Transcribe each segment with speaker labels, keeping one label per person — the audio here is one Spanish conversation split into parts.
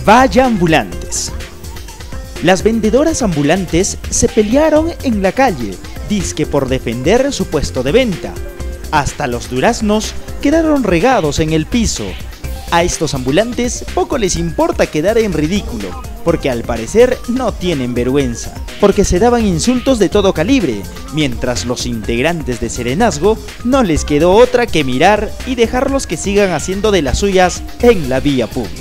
Speaker 1: Vaya ambulantes. Las vendedoras ambulantes se pelearon en la calle, dizque por defender su puesto de venta. Hasta los duraznos quedaron regados en el piso. A estos ambulantes poco les importa quedar en ridículo, porque al parecer no tienen vergüenza, porque se daban insultos de todo calibre, mientras los integrantes de Serenazgo no les quedó otra que mirar y dejarlos que sigan haciendo de las suyas en la vía pública.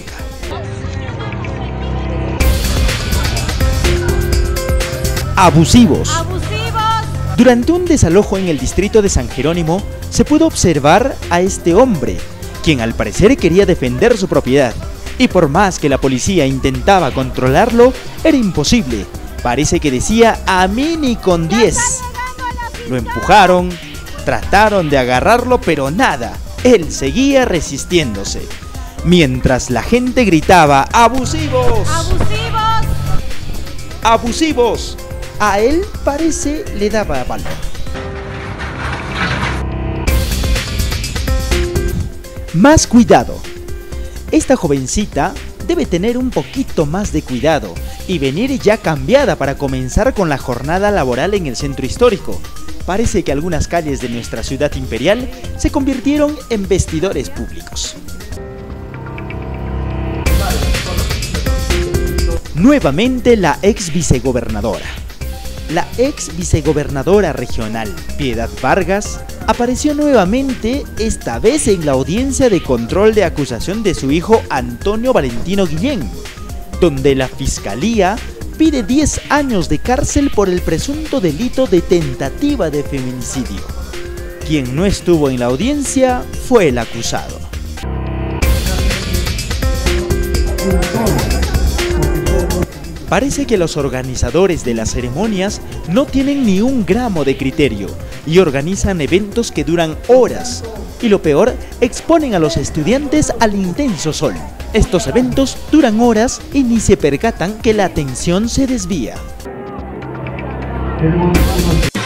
Speaker 1: Abusivos. Durante un desalojo en el distrito de San Jerónimo, se pudo observar a este hombre, quien al parecer quería defender su propiedad, y por más que la policía intentaba controlarlo, era imposible. Parece que decía "a mí ni con 10". Lo empujaron, trataron de agarrarlo, pero nada, él seguía resistiéndose. Mientras la gente gritaba "¡abusivos! ¡Abusivos! ¡Abusivos!", a él parece le daba valor. Más cuidado. Esta jovencita debe tener un poquito más de cuidado y venir ya cambiada para comenzar con la jornada laboral en el centro histórico. Parece que algunas calles de nuestra ciudad imperial se convirtieron en vestidores públicos. Nuevamente la ex vicegobernadora. La ex vicegobernadora regional, Piedad Vargas, apareció nuevamente, esta vez en la audiencia de control de acusación de su hijo Antonio Valentino Guillén, donde la fiscalía pide 10 años de cárcel por el presunto delito de tentativa de feminicidio. Quien no estuvo en la audiencia fue el acusado. Parece que los organizadores de las ceremonias no tienen ni un gramo de criterio y organizan eventos que duran horas. Y lo peor, exponen a los estudiantes al intenso sol. Estos eventos duran horas y ni se percatan que la atención se desvía.